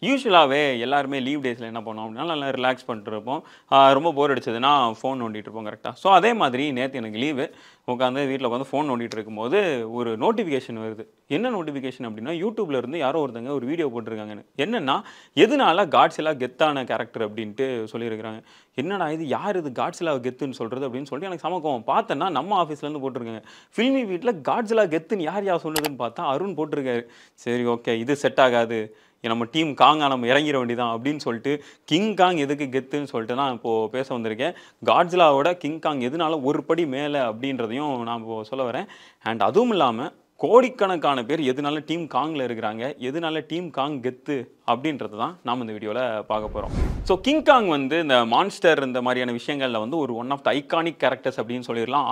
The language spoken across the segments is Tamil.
யூசுவலாகவே எல்லாருமே லீவ் டேஸில் என்ன பண்ணுவோம் அப்படின்னா நல்லா ரிலாக்ஸ் பண்ணிட்டு இருப்போம். ரொம்ப போர் அடிச்சதுன்னா ஃபோன் நோண்டிட்டு இருப்போம் கரெக்டாக. ஸோ அதே மாதிரி நேற்று எனக்கு லீவு உட்காந்து வீட்டில் உட்காந்து ஃபோன் நோண்டிட்டு இருக்கும்போது ஒரு நோட்டிஃபிகேஷன் வருது. என்ன நோட்டிஃபிகேஷன் அப்படின்னா யூடியூப்ல இருந்து யாரோ ஒருத்தங்க ஒரு வீடியோ போட்டிருக்காங்கன்னு. என்னன்னா எதனால காட்ஸிலா கெத்தான கேரக்டர் அப்படின்ட்டு சொல்லியிருக்கிறாங்க. என்னடா இது யார் இது காட்ஸிலா கெத்துன்னு சொல்கிறது அப்படின்னு சொல்லிட்டு எனக்கு செம கோவம். பார்த்தேன்னா நம்ம ஆஃபீஸ்லேருந்து போட்டிருக்காங்க. ஃபில்மி வீட்டில் காட்ஸிலா கெத்துன்னு யார் சொன்னதுன்னு பார்த்தா அருண் போட்டிருக்காரு. சரி ஓகே இது செட் ஆகாது. நம்ம டீம் காங்கா நம்ம இறங்கிட வேண்டியதான் அப்படின்னு சொல்லிட்டு கிங் காங் எதுக்கு கெத்துன்னு சொல்லிட்டு நான் இப்போது பேச வந்திருக்கேன். காட்ஸிலாவோட கிங் காங் எதனால ஒரு படி மேலே அப்படின்றதையும் நான் இப்போ சொல்ல வரேன். அண்ட் அதுவும் இல்லாமல் கோடிக்கணக்கான பேர் எதனால டீம் காங்கில் இருக்கிறாங்க, எதனால டீம் காங் கெத்து அப்படின்றது தான் நாம் இந்த வீடியோவில் பார்க்க போகிறோம். ஸோ கிங் காங் வந்து இந்த மான்ஸ்டர் இந்த மாதிரியான விஷயங்களில் வந்து ஒரு one of the iconic characters அப்படின்னு சொல்லிடலாம்.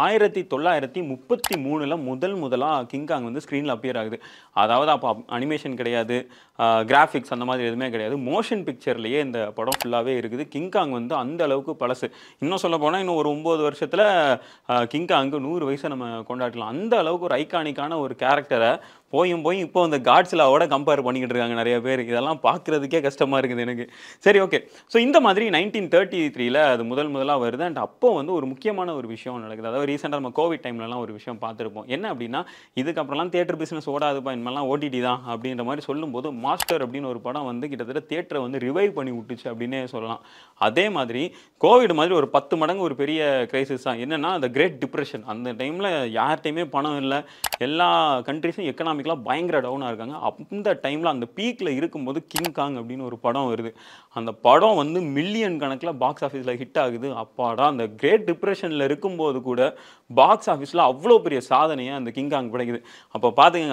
1933 முதலாக கிங் காங் வந்து ஸ்க்ரீனில் அப்பியர் ஆகுது. அதாவது அப்போ அனிமேஷன் கிடையாது, கிராஃபிக்ஸ் அந்த மாதிரி எதுவுமே கிடையாது. மோஷன் பிக்சர்லேயே இந்த படம் ஃபுல்லாகவே இருக்குது. கிங் காங் வந்து அந்த அளவுக்கு பழசு. இன்னும் சொல்ல போனால் இன்னும் ஒரு 9 வருஷத்தில் கிங் காங்கு 100 வயசை நம்ம கொண்டாடலாம். அந்த அளவுக்கு ஒரு ஐகானிக்கான ஒரு கேரக்டரை போய் இப்போ அந்த காட்ஸிலாவோட கம்பேர் பண்ணிக்கிட்டு இருக்காங்க நிறைய பேர். இதெல்லாம் பார்க்குறதுக்கே கஷ்டமாக இருக்குது எனக்கு. சரி ஓகே. ஸோ இந்த மாதிரி 1933 அது முதலாக வருது. அண்ட் அப்போ வந்து ஒரு முக்கியமான ஒரு விஷயம் நடக்குது. அதாவது ரீசெண்டாக நம்ம கோவிட் டைம்லலாம் ஒரு விஷயம் பார்த்துருப்போம். என்ன அப்படின்னா இதுக்கப்புறம்லாம் தியேட்டர் பிஸ்னஸ் ஓடாதுப்பா, இனிமேலாம் ஓடிடி தான் அப்படின்ற மாதிரி சொல்லும்போது மாஸ்டர் அப்படின்னு ஒரு படம் வந்து கிட்டத்தட்ட தியேட்டரை வந்து ரிவைவ் பண்ணி விட்டுச்சு அப்படின்னே சொல்லலாம். அதே மாதிரி கோவிட் மாதிரி ஒரு 10 மடங்கு ஒரு பெரிய கிரைசிஸ் தான். என்னென்னா அந்த கிரேட் டிப்ரெஷன். அந்த டைமில் யார்கிட்டையுமே பணம் இல்லை, எல்லா கண்ட்ரிஸும் எக்கனாமிக்கலாக பயங்கர டவுனாக இருக்காங்க. அந்த டைமில் அந்த பீக்கில் இருக்கும்போது கிங் காங் அப்படின்னு ஒரு படம் வருது. அந்த படம் வந்து மில்லியன் கணக்கில் பாக்ஸ் ஆஃபீஸில் ஹிட் ஆகுது. அப்பாடா அந்த கிரேட் டிப்ரெஷனில் இருக்கும்போது கூட பாக்ஸ் ஆஃபீஸில் அவ்வளோ பெரிய சாதனையை அந்த கிங் காங் படைக்குது. அப்போ பார்த்துக்கங்க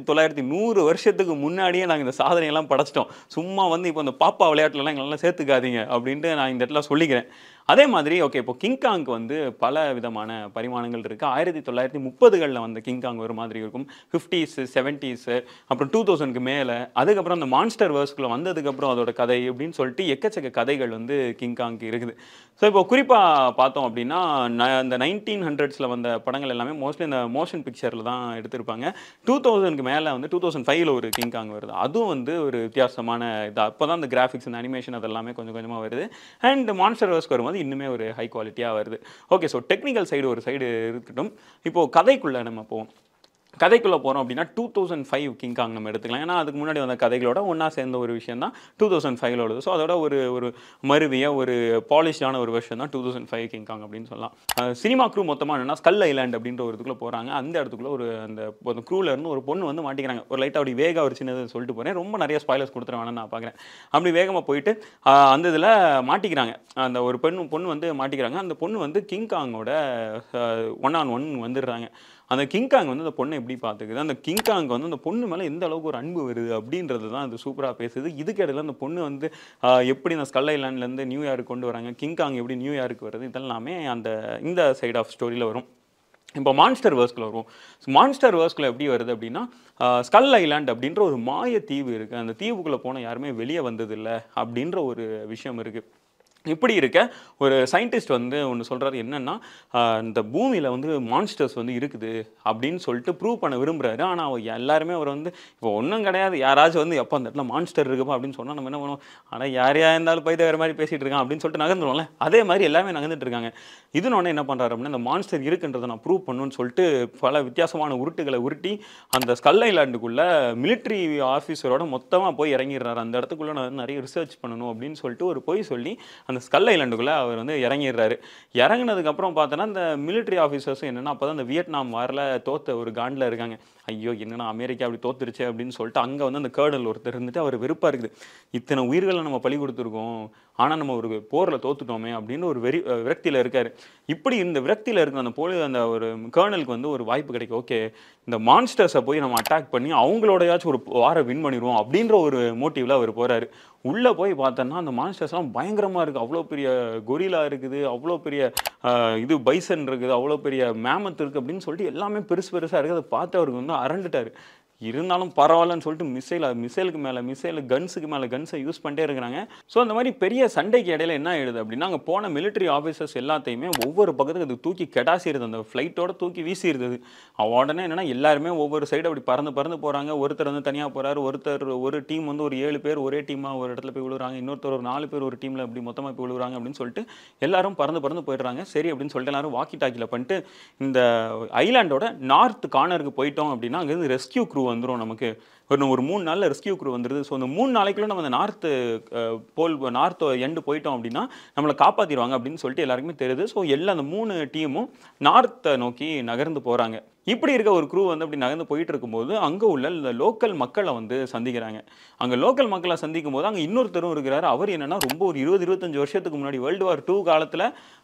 1900 வருஷத்துக்கு முன்னாடியே நாங்கள் இந்த சாதனையெல்லாம் படைச்சிட்டோம். சும்மா வந்து இப்போ இந்த பாப்பா விளையாட்டுலலாம் எங்களெல்லாம் சேர்த்துக்காதீங்க அப்படின்ட்டு நான் இந்த இடத்துல சொல்லிக்கிறேன். அதே மாதிரி ஓகே இப்போ கிங் காங்க்கு வந்து பல விதமான பரிமாணங்கள் இருக்குது. 1930களில் வந்த கிங் காங் ஒரு மாதிரி இருக்கும், 50s 70s அப்புறம் 2000க்கு மேலே, அதுக்கப்புறம் அந்த மான்ஸ்டர் வேர்ஸ்குள்ளே வந்ததுக்கப்புறம் அதோட கதை அப்படின்னு சொல்லிட்டு எக்கச்சக்க கதைகள் வந்து கிங் காங்க்கு இருக்குது. ஸோ இப்போ குறிப்பாக பார்த்தோம் அப்படின்னா இந்த 1900s வந்த படங்கள் எல்லாமே மோஸ்ட்லி இந்த மோஷன் பிக்சரில் தான் எடுத்திருப்பாங்க. 2000க்கு மேலே வந்து 2005 ஒரு கிங் காங் வருது. அதுவும் வந்து ஒரு வித்தியாசமான இது. அப்போ தான் இந்த கிராஃபிக்ஸ் இந்த அனிமேஷன் அதெல்லாமே கொஞ்சம் கொஞ்சமாக வருது. அண்ட் மான்ஸ்டர் வேர்ஸ்க்கு வரும்போது இன்னுமே ஒரு ஹை குவாலிட்டியாக வருது. ஓகே. ஸோ டெக்னிக்கல் சைடு ஒரு சைடு இருக்கட்டும். இப்போது கதைக்குள்ளே நம்ம போவோம். கதைக்குள்ளே போகிறோம் அப்படின்னா 2005 கிங் காங் நம்ம எடுத்துக்கலாம். ஏன்னா அதுக்கு முன்னாடி வந்த கதைகளோட ஒன்றா சேர்ந்த ஒரு விஷயம் தான் 2005 ஸோ அதோட ஒரு மருவிய ஒரு பாலிஷ்டான ஒரு விஷயம் தான் 2005 கிங் காங் அப்படின்னு சொல்லலாம். சினிமா க்ரூ மொத்தமாக என்னன்னா ஸ்கல் ஐலாண்ட் அப்படின்ற ஒரு இதுக்குள்ளே போகிறாங்க. அந்த இடத்துக்குள்ள அந்த க்ரூவில் இருந்து ஒரு பொண்ணு வந்து மாட்டிக்கிறாங்க. ஒரு லைட்டாக அப்படி வேக ஒரு சின்னது சொல்லிட்டு போகிறேன். ரொம்ப நிறைய ஸ்பாய்லர்ஸ் கொடுத்துட வேணாம்னு நான் பார்க்குறேன். அப்படி வேகமாக போயிட்டு அந்த இதில் மாட்டிக்கிறாங்க. அந்த ஒரு பொண்ணு வந்து மாட்டிக்கிறாங்க. அந்த பொண்ணு வந்து கிங் காங்கோட 1-on-1 வந்துடுறாங்க. அந்த கிங் காங் வந்து அந்த பொண்ணை எப்படி பார்த்துக்குது, அந்த கிங் காங் வந்து அந்த பொண்ணு மேலே எந்த அளவுக்கு ஒரு அன்பு வருது அப்படின்றது தான் அது சூப்பராக பேசுது. இதுக்கு இடையில அந்த பொண்ணு வந்து எப்படி அந்த ஸ்கல் ஐலாண்ட்லேருந்து நியூயார்க் கொண்டு வராங்க, கிங் காங் எப்படி நியூயார்க்கு வருது, இதெல்லாமே இந்த சைட் ஆஃப் ஸ்டோரியில் வரும். இப்போ மான்ஸ்டர் வேர்ஸ்குள்ள வரும். மான்ஸ்டர் வேர்ஸ்குள்ள எப்படி வருது அப்படின்னா ஸ்கல் ஐலாண்ட் அப்படின்ற ஒரு மாய தீவு இருக்குது. அந்த தீவுக்குள்ளே போனால் யாருமே வெளியே வந்ததில்லை அப்படின்ற ஒரு விஷயம் இருக்குது. இப்படி இருக்க ஒரு சயின்டிஸ்ட் வந்து ஒன்று சொல்கிறாரு. என்னென்னா இந்த பூமியில் வந்து மான்ஸ்டர்ஸ் வந்து இருக்குது அப்படின்னு சொல்லிட்டு ப்ரூவ் பண்ண விரும்புகிறாரு. ஆனால் எல்லாருமே அவர் வந்து இப்போ ஒன்றும் கிடையாது, யாராச்சும் வந்து எப்போ அந்த இடத்துல மான்ஸ்டர் இருக்குப்பா அப்படின்னு சொன்னால் நம்ம என்ன பண்ணுவோம், ஆனால் யாரையா இருந்தாலும் போய் வேறு மாதிரி பேசிகிட்டு இருக்கான் அப்படின்னு சொல்லிட்டு நகர்ந்துருவோம்ல. அதே மாதிரி எல்லாமே நகர்ந்துட்டு இருக்காங்க. இதுன்னு என்ன பண்ணுறாரு அப்படின்னா இந்த மான்ஸ்டர் இருக்குன்றதை நான் ப்ரூவ் பண்ணணும்னு சொல்லிட்டு பல வித்தியாசமான உருட்டுகளை உருட்டி அந்த ஸ்கல் ஐலாண்டுக்குள்ளே மிலிட்ரி ஆஃபீஸரோட மொத்தமாக போய் இறங்கிடுறாரு. அந்த இடத்துக்குள்ளே நான் நிறைய ரிசர்ச் பண்ணணும் அப்படின்னு சொல்லிட்டு ஒரு போய் சொல்லி அந்த ஸ்கல் ஐலாண்டுக்குள்ளே அவர் வந்து இறங்கிடுறாரு. இறங்கினதுக்கப்புறம் பார்த்தோன்னா இந்த மிலிட்ரி ஆஃபீஸர்ஸும் என்னென்னா அப்போ தான் இந்த வியட்நாம் வாரில் தோத்த ஒரு காண்டில் இருக்காங்க. ஐயோ என்னன்னா அமெரிக்கா அப்படி தோத்துருச்சு அப்படின்னு சொல்லிட்டு அங்கே வந்து அந்த கேர்னல் ஒருத்தர் இருந்துட்டு அவர் வெறுப்பாக இருக்குது. இத்தனை உயிர்களை நம்ம பலி கொடுத்துருக்கோம், ஆனால் நம்ம ஒரு போரில் தோத்துட்டோமே அப்படின்னு ஒரு விரக்தியில் இருக்கார். இப்படி இந்த விரக்தியில் இருக்கிற அந்த ஒரு கேர்னலுக்கு வந்து ஒரு வாய்ப்பு கிடைக்கும். ஓகே இந்த மான்ஸ்டர்ஸை போய் நம்ம அட்டாக் பண்ணி அவங்களோடையாச்சும் ஒரு வாரை வின் பண்ணிடுவோம் அப்படின்ற ஒரு மோட்டிவில் அவர் போகிறாரு. உள்ளே போய் பார்த்தோன்னா அந்த மான்ஸ்டர்ஸ்லாம் பயங்கரமாக இருக்குது. அவ்வளோ பெரிய கொரிலா இருக்குது, அவ்வளோ பெரிய இது பைசன் இருக்குது, அவ்வளோ பெரிய மேமத் இருக்குது அப்படின்னு சொல்லிட்டு எல்லாமே பெருசாக இருக்குது. அதை பார்த்து அவருக்கு வந்து அரண்டுட்டார். இருந்தாலும் பரவாயில்லன்னு சொல்லிட்டு மிசைலுக்கு மேலே மிசைல், கன்ஸுக்கு மேலே கன்ஸை யூஸ் பண்ணிட்டே இருக்கிறாங்க. ஸோ அந்த மாதிரி பெரிய சண்டைக்கு இடையில என்ன ஆயிடுது அப்படின்னா, அங்கே போன மிலிட்டரி ஆஃபீஸர்ஸ் எல்லாத்தையுமே ஒவ்வொரு பக்கத்துக்கு அது தூக்கி கெடாசிடுது, அந்த ஃப்ளைட்டோட தூக்கி வீசிடுது. உடனே என்னன்னா எல்லாருமே ஒவ்வொரு சைடு அப்படி பறந்து பறந்து போகிறாங்க. ஒருத்தர் வந்து தனியாக போகிறாரு, ஒரு டீம் வந்து ஒரு 7 பேர் ஒரே டீமாக ஒரு இடத்துல போய் விழுறாங்க, இன்னொருத்தர் ஒரு 4 பேர் ஒரு டீமில் அப்படி மொத்தமாக போய் விழுறாங்க அப்படின்னு சொல்லிட்டு எல்லாரும் பறந்து பறந்து போயிடுறாங்க. சரி அப்படின்னு சொல்லிட்டு எல்லாரும் வாக்கி டாக்கியில் பண்ணிட்டு இந்த ஐலாண்டோட நார்த் கார்னருக்கு போயிட்டோம் அப்படின்னா அங்கேருந்து ரெஸ்கியூ க்ரூ வந்துடும் நமக்கு. ஒரு 3 நாளில் ரெஸ்கியூ க்ரூ வந்துடுது. ஸோ அந்த 3 நாளைக்குள்ள நம்ம அந்த நார்த் எண்டு போயிட்டோம் அப்படின்னா நம்மளை காப்பாற்றிடுவாங்க அப்படின்னு சொல்லிட்டு எல்லாருக்குமே தெரியுது. ஸோ அந்த 3 டீமும் நார்த்தை நோக்கி நகர்ந்து போகிறாங்க. இப்படி இருக்க ஒரு க்ரூ வந்து அப்படி நகர்ந்து போயிட்டு இருக்கும்போது அங்கே உள்ள இந்த லோக்கல் மக்களை வந்து சந்திக்கிறாங்க. அங்கே லோக்கல் மக்களை சந்திக்கும் போது அங்கே இன்னொருத்தரும் இருக்கிறாரு. அவர் என்னன்னா ரொம்ப ஒரு 20-25 வருஷத்துக்கு முன்னாடி World War II காலத்தில்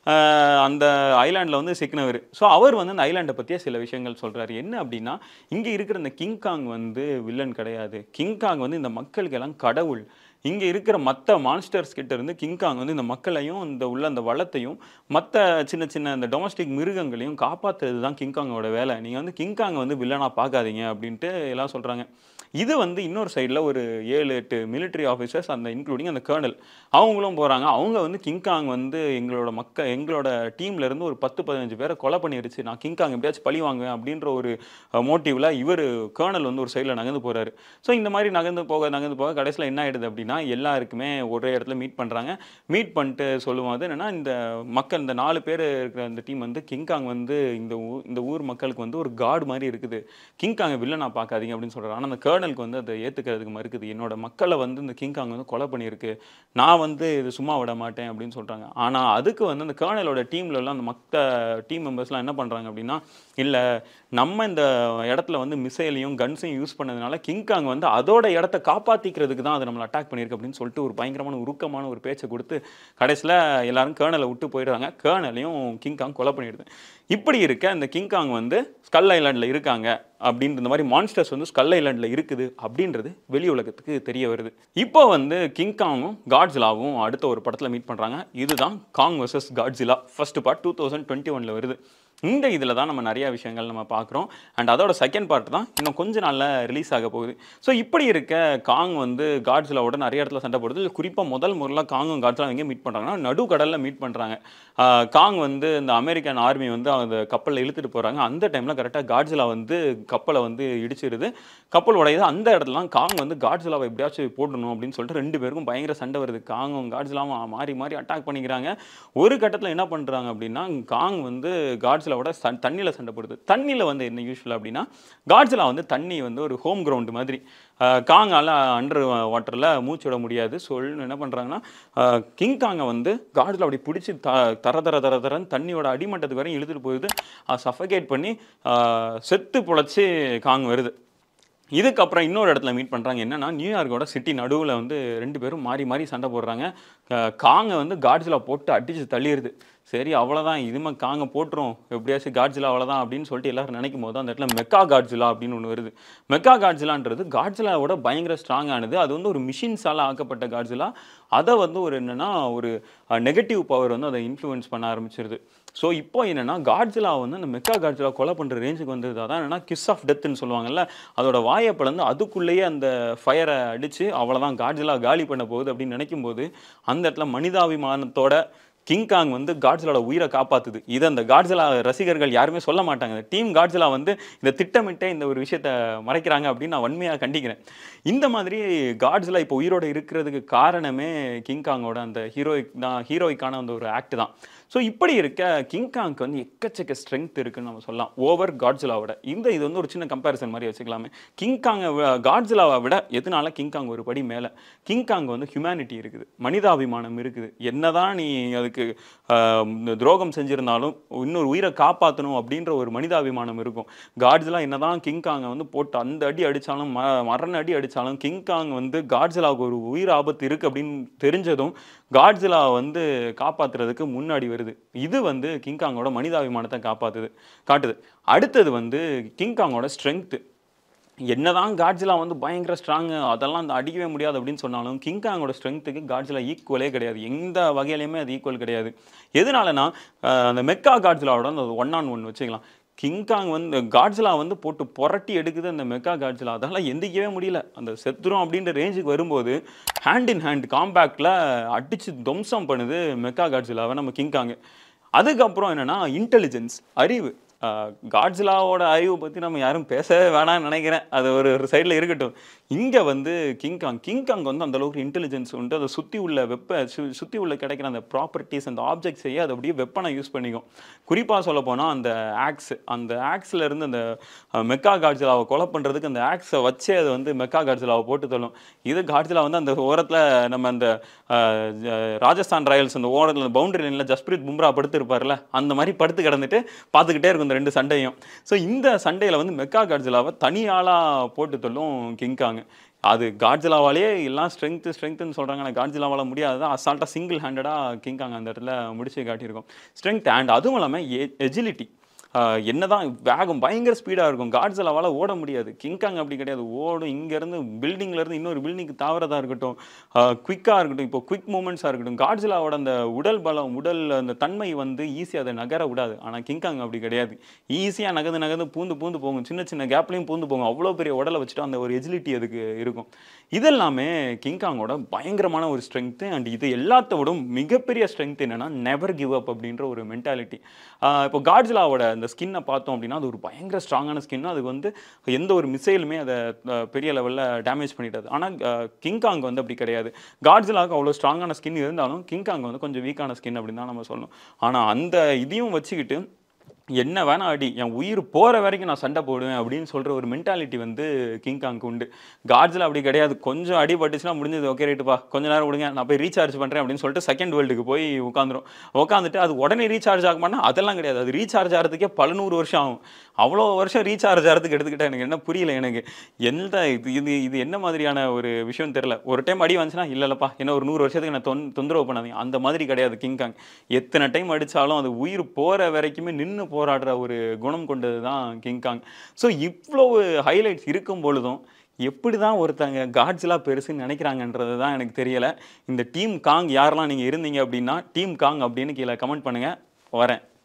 அந்த ஐலாண்டில் வந்து சிக்கினவர். ஸோ அவர் வந்து அந்த ஐலாண்டை பற்றியே சில விஷயங்கள் சொல்கிறாரு. என்ன அப்படின்னா, இங்கே இருக்கிற இந்த கிங்காங் வந்து வில்லன் கிடையாது. கிங்காங் வந்து இந்த மக்களுக்கெல்லாம் கடவுள். இங்கே இருக்கிற மற்ற மான்ஸ்டர்ஸ் கிட்ட இருந்து கிங்காங் வந்து இந்த மக்களையும் அந்த வளத்தையும் மற்ற சின்ன சின்ன இந்த டொமஸ்டிக் மிருகங்களையும் காப்பாற்றுறது தான் கிங்காங்கோட வேலை. நீங்கள் வந்து கிங்காங்கை வந்து வில்லனாக பார்க்காதீங்க அப்படின்ட்டு எல்லாம் சொல்கிறாங்க. இது வந்து இன்னொரு சைடில் ஒரு 7-8 மிலிட்ரி ஆஃபீஸர்ஸ், அந்த இன்க்ளூடிங் அந்த கர்னல், அவங்களும் போகிறாங்க. அவங்க வந்து கிங்காங் வந்து எங்களோட டீம்லேருந்து ஒரு 10-15 பேரை கொலை பண்ணிருச்சு, நான் கிங்காங் எப்படியாச்சும் பழி வாங்குவேன் அப்படின்ற ஒரு மோட்டிவில் கர்னல் வந்து ஒரு சைடில் நகர்ந்து போகிறாரு. ஸோ இந்த மாதிரி நகர்ந்து போக கடைசியில் என்ன ஆகிடுது அப்படின்னா எல்லாருக்குமே ஒரே இடத்துல மீட் பண்ணுறாங்க. மீட் பண்ணிட்டு சொல்லும்போது என்னென்னா, இந்த 4 பேர் இருக்கிற அந்த டீம் வந்து கிங்காங் வந்து இந்த ஊர் மக்களுக்கு வந்து ஒரு காட் மாதிரி இருக்குது, கிங்காங்கை வில்லனா பார்க்காதீங்க அப்படின்னு சொல்கிறாங்க. ஆனால் அந்த கர்னலுக்கு வந்து அதை ஏற்றுக்கிறதுக்கு மறுக்குது. என்னோட மக்களை வந்து இந்த கிங்காங் வந்து கொலை பண்ணியிருக்கு, நான் வந்து இது சும்மா விட மாட்டேன் அப்படின்னு சொல்கிறாங்க. ஆனால் அதுக்கு வந்து அந்த கர்னலோட டீமில் உள்ள அந்த டீம் மெம்பர்ஸ்லாம் என்ன பண்ணுறாங்க அப்படின்னா, இல்லை நம்ம இந்த இடத்துல வந்து மிசைலையும் கன்ஸையும் யூஸ் பண்ணதுனால கிங்காங் வந்து அதோட இடத்த காப்பாற்றிக்கிறதுக்கு தான் அதை நம்மளை அட்டாக் பண்ணியிருக்கு அப்படின்னு சொல்லிட்டு ஒரு பயங்கரமான உருக்கமான ஒரு பேச்சை கொடுத்து கடைசியில் எல்லாரும் கர்னலை விட்டு போயிடுறாங்க. கர்னலையும் கிங்காங் கொலை பண்ணிடுது. இப்படி இருக்க இந்த கிங்காங் வந்து ஸ்கல் ஐலாண்டில் இருக்காங்க அப்படின்ற இந்த மாதிரி மான்ஸ்டர்ஸ் வந்து ஸ்கல் ஐலாண்டில் இருக்குது அப்படின்றது வெளி உலகத்துக்கு தெரிய வருது. இப்போ வந்து கிங்காங்கும் காட்ஜிலாவும் அடுத்த ஒரு படத்தில் மீட் பண்ணுறாங்க. இதுதான் Kong vs Godzilla first part 2021 வருது. இந்த இதில் தான் நம்ம நிறையா விஷயங்கள் நம்ம பார்க்குறோம். அண்ட் அதோட செகண்ட் பார்ட் தான் இன்னும் கொஞ்ச நாளில் ரிலீஸ் ஆக போகுது. ஸோ இப்படி இருக்க காங் வந்து காட்ஜிலாவோட நிறைய இடத்துல சண்டை போடுது. குறிப்பாக முறையில் காங்கும் காட்ஜிலா எங்கே மீட் பண்ணுறாங்கன்னா நடுக்கடலில் மீட் பண்ணுறாங்க. காங் வந்து இந்த அமெரிக்கன் ஆர்மி வந்து அந்த கப்பலில் இழுத்துட்டு போகிறாங்க. அந்த டைமில் கரெக்டாக காட்ஜிலா வந்து கப்பலை வந்து இடிச்சிடுது, கப்பல் உடையுது. அந்த இடத்துல காங் வந்து காட்ஜிலாவை எப்படியாச்சும் போடணும் அப்படின்னு சொல்லிட்டு 2 பேருக்கும் பயங்கர சண்டை வருது. காங்கும் காட்ஜிலாவும் மாறி மாறி அட்டாக் பண்ணிக்கிறாங்க. ஒரு கட்டத்தில் என்ன பண்ணுறாங்க அப்படின்னா, காங் வந்து காட்ஜிலாவோட தண்ணியில் சண்டை போடுது. தண்ணியில் வந்து என்ன யூஸ்வல் அப்படின்னா, காட்ஜிலா வந்து தண்ணி வந்து ஒரு ஹோம் கிரவுண்டு மாதிரி, காங்கால் அண்டர் வாட்டரில் மூச்சு விட முடியாது. என்ன பண்ணுறாங்கன்னா, கிங்காங்கை வந்து காட்ஜிலா அப்படி பிடிச்சி தரன்னு தண்ணியோட அடிமட்டத்துக்கு வரையும் இழுத்துட்டு போயிடுது. சஃபகேட் பண்ணி செத்து பொழைச்சி காங் வருது. இதுக்கப்புறம் இன்னொரு இடத்துல மீட் பண்ணுறாங்க. என்னன்னா, நியூயார்க்கோட சிட்டி நடுவில் வந்து 2 பேரும் மாறி மாறி சண்டை போடுறாங்க. காங்கை வந்து காட்ஜிலா போட்டு அடித்து தள்ளிடுது. சரி அவ்வளோதான், இதுமாதிரி காங்கை போட்டுரும், எப்படியாச்சும் காட்ஜிலா அவ்வளோதான் அப்படின்னு சொல்லிட்டு எல்லாரும் நினைக்கும் போது அந்த இடத்துல மெக்கா காட்ஜிலா அப்படின்னு ஒன்று வருது. மெக்கா காட்ஜிலான்றது காட்ஜிலாவோட பயங்கர ஸ்ட்ராங்கானது. அது வந்து ஒரு மிஷின்ஸால் ஆக்கப்பட்ட காட்ஜிலா. அதை வந்து ஒரு நெகட்டிவ் பவர் வந்து அதை இன்ஃப்ளூயன்ஸ் பண்ண ஆரம்பிச்சிருது. ஸோ இப்போ என்னென்னா, காட்ஜிலா வந்து அந்த மெக்கா காட்ஜிலா கொலை பண்ணுற ரேஞ்சுக்கு வந்தது. அதான் என்னென்னா கிஸ் ஆஃப் டெத்துன்னு சொல்லுவாங்கல்ல, அதோட வாயை பிளந்து அதுக்குள்ளேயே அந்த ஃபயரை அடித்து அவ்வளோதான் காட்ஜிலா காலி பண்ண போகுது அப்படின்னு நினைக்கும் போது அந்த இடத்துல மனிதாபிமானத்தோட கிங்காங் வந்து காட்ஜிலாவோட உயிரை காப்பாற்றுது. இதை அந்த காட்ஜிலா ரசிகர்கள் யாருமே சொல்ல மாட்டாங்க. டீம் காட்ஜிலா வந்து இந்த திட்டமிட்டே இந்த ஒரு விஷயத்தை மறைக்கிறாங்க அப்படின்னு நான் வன்மையாக கண்டிக்கிறேன். இந்த மாதிரி காட்ஜிலா இப்போ உயிரோடு இருக்கிறதுக்கு காரணமே கிங்காங்கோட அந்த ஹீரோயிக்கான அந்த ஒரு ஆக்ட் தான். ஸோ இப்படி இருக்க கிங்காங்க்கு வந்து எக்கச்சக்க ஸ்ட்ரென்த் இருக்குன்னு நம்ம சொல்லலாம் ஓவர் காட்ஜிலாவோட. இது வந்து ஒரு சின்ன கம்பேரிசன் மாதிரி வச்சுக்கலாமே. காட்ஜிலாவை விட எதனால கிங்காங் ஒரு படி மேலே. கிங்காங் வந்து ஹியூமனிட்டி இருக்குது, மனிதாபிமானம் இருக்குது. என்னதான் நீ அதுக்கு துரோகம் செஞ்சிருந்தாலும் இன்னொரு உயிரை காப்பாற்றணும் அப்படின்ற ஒரு மனிதாபிமானம் இருக்கும். காட்ஜிலா என்னதான் கிங்காங்கை வந்து போட்டு அந்த அடி அடித்தாலும் மரண அடி அடித்தாலும் கிங்காங் வந்து காட்ஜிலாவுக்கு ஒரு உயிர் ஆபத்து இருக்குது அப்படின்னு தெரிஞ்சதும் காட்ஜிலா வந்து காப்பாற்றுறதுக்கு முன்னாடி வருது. இது வந்து கிங்காங்கோட மனிதாபிமானத்தை காட்டுது. அடுத்தது வந்து கிங்காங்கோட ஸ்ட்ரென்த்து. என்னதான் காட்ஜிலா வந்து பயங்கர ஸ்ட்ராங்கு, அதெல்லாம் அந்த அடிக்கவே முடியாது அப்படின்னு சொன்னாலும் கிங்காங்கோட ஸ்ட்ரென்த்துக்கு காட்ஜிலா ஈக்குவலே கிடையாது. எந்த வகையிலையுமே அது ஈக்குவல் கிடையாது. எதனாலனா, அந்த மெக்கா காட்ஜிலாவோட அந்த 1-on-1 வச்சுக்கலாம். கிங்காங் வந்து காட்ஸிலா வந்து போட்டு புரட்டி எடுக்குது அந்த மெக்கா காட்ஸிலா. அதெல்லாம் எந்திரிக்கவே முடியல. அந்த செத்துரும் அப்படின்ற ரேஞ்சுக்கு வரும்போது, ஹேண்ட் இன் ஹேண்ட் காம்பேக்ட்ல அடிச்சு துவம்சம் பண்ணுது மெக்கா காட்ஸிலாவ நம்ம கிங்காங். அதுக்கப்புறம் என்னன்னா, இன்டெலிஜென்ஸ் அறிவு. காட்ஸிலாவோட அறிவு பத்தி நம்ம யாரும் பேசவே வேணாம்னு நெனைக்கிறேன். அது ஒரு ஒரு சைடுல இருக்கட்டும். இங்க வந்து கிங்காங் வந்து அந்த அளவுக்கு இன்டெலிஜென்ஸ் உண்டு. அத சுத்தி உள்ள சுத்தி உள்ள கிடைக்கிற அந்த ப்ராப்பர்ட்டீஸ் அந்த ஆப்ஜெக்ட்ஸையே அது அப்படியே வெப்பனா யூஸ் பண்ணிக்கும். குறிப்பா சொல்லப்போனா அந்த ஆக்ஸ்ல இருந்து அந்த மெக்கா காட்ஸிலாவ கொலை பண்றதுக்கு அந்த ஆக்ஸ வச்சே அது வந்து மெக்கா காட்ஸிலாவ போட்டு தள்ளும். இது காட்ஸிலா வந்து அந்த ஓரத்துல நம்ம அந்த அ ஜ ராஜஸ்தான் ராயல்ஸ் அந்த ஓரத்துல பவுண்டரி லைன்ல ஜஸ்பிரீத் பும்ரா படுத்திருப்பார்ல, அந்த மாரி படுத்து கிடந்துட்டு பார்த்துக்கிட்டே இருக்கும் இந்த 2 சண்டையும். ஸோ இந்த சண்டையில வந்து மெக்கா காட்ஸிலாவ தனி ஆளா போட்டு தள்ளும் கிங்காங். அது காட்ஸிலாவாலேயே எல்லாம் ஸ்ட்ரெங்த்ன்னு சொல்றாங்க. ஆனா காட்ஸிலாவால முடியாதத அசால்ட்டா சிங்கிள் ஹேண்டடா கிங்காங் அந்த இடத்துல முடிச்சு காட்டியிருக்கும். ஸ்ட்ரெங்த் அண்ட் அதுவும் இல்லாம எஜிலிட்டி. என்னதான் வேகம் பயங்கர ஸ்பீடா இருக்கும். காட்ஸிலாவால ஓட முடியாது. கிங்காங் அப்படி கிடையாது. ஓடும் இங்கேருந்து பில்டிங்லேருந்து இன்னொரு பில்டிங்க்கு தாவுறதா இருக்கட்டும், குயிக்கா இருக்கட்டும், இப்போ குயிக் மூவ்மெண்ட்ஸா இருக்கட்டும், காட்ஸிலாவோட அந்த உடல் பலம், அந்த தன்மை வந்து ஈஸியா அத நகர விடாது. ஆனா கிங்காங் அப்படி கிடையாது. ஈஸியா நகர்ந்து நகர்ந்து பூந்து பூந்து போகும். சின்ன சின்ன கேப்லயும் பூந்து போகும். அவ்வளோ பெரிய உடல வச்சுட்டு அந்த ஒரு எஜிலிட்டி அதுக்கு இருக்கும். இதெல்லாமே கிங்காங்கோட பயங்கரமான ஒரு ஸ்ட்ரெங்த். அண்ட் இது எல்லாத்த விட மிகப்பெரிய ஸ்ட்ரெங்த் என்னன்னா, நெவர் கிவ் அப் அப்படின்ற ஒரு மென்டாலிட்டி. இப்போ காட்ஸிலாவோட அந்த ஸ்கின்ன பார்த்தோம் அப்படின்னா, அது ஒரு பயங்கர ஸ்ட்ராங்கான ஸ்கின். அதுக்கு வந்து எந்த ஒரு மிசைலுமே அத பெரிய லெவல்ல டேமேஜ் பண்ணிடாது. ஆனா கிங்காங் வந்து அப்படி கிடையாது. காட்ஸிலாவுக்கு அவ்வளோ ஸ்ட்ராங்கான ஸ்கின் இருந்தாலும், கிங்காங் வந்து கொஞ்சம் வீக்கான ஸ்கின் அப்படின்னு தான் நம்ம சொல்லணும். ஆனா அந்த இதையும் வச்சுக்கிட்டு என்ன வேணா அடி, என் உயிர் போற வரைக்கும் நான் சண்டை போடுவேன் அப்படின்னு சொல்ற ஒரு மென்டாலிட்டி வந்து கிங்காங்க்கு உண்டு. காட்ஸிலா அப்படி கிடையாது. கொஞ்சம் அடி பட்டுச்சுன்னா முடிஞ்சது. ஓகே ரைட்டுப்பா, கொஞ்ச நேரம் விடுங்க, நான் போய் ரீசார்ஜ் பண்றேன் அப்படின்னு சொல்லிட்டு செகண்ட் வேர்ல்டுக்கு போய் உட்காந்துரும். உட்காந்துட்டு அது உடனே ரீசார்ஜ் ஆகுமானா அதெல்லாம் கிடையாது. அது ரீசார்ஜ் ஆகிறதுக்கே பல 100 வருஷம் ஆகும். அவ்வளோ வருஷம் ரீசார்ஜ் ஆகிறதுக்கு எடுத்துக்கிட்டா எனக்கு என்ன புரியல எனக்கு. எந்த இது இது இது என்ன மாதிரியான ஒரு விஷயம்னு தெரியல. ஒரு டைம் அடி வந்துச்சுன்னா, இல்லப்பா என்ன ஒரு 100 வருஷத்துக்கு என்ன தொந்தரவு பண்ணாதீங்க. அந்த மாதிரி கிடையாது கிங்காங். எத்தனை டைம் அடிச்சாலும் அது உயிர் போற வரைக்குமே நின்னு போராடுற ஒரு குணம் கொண்டது தான் கிங்காங். ஸோ இவ்வளவு ஹைலைட்ஸ் இருக்கும் பொழுதும், எப்படி தான் ஒருத்தங்க காட்ஸிலா பெருசுன்னு நினைக்கிறாங்கன்றது தான் எனக்கு தெரியல. இந்த டீம் காங் யாரெல்லாம் நீங்க இருந்தீங்க அப்படின்னா, டீம் காங் அப்படின்னு கீழ கமெண்ட் பண்ணுங்க. வரேன்.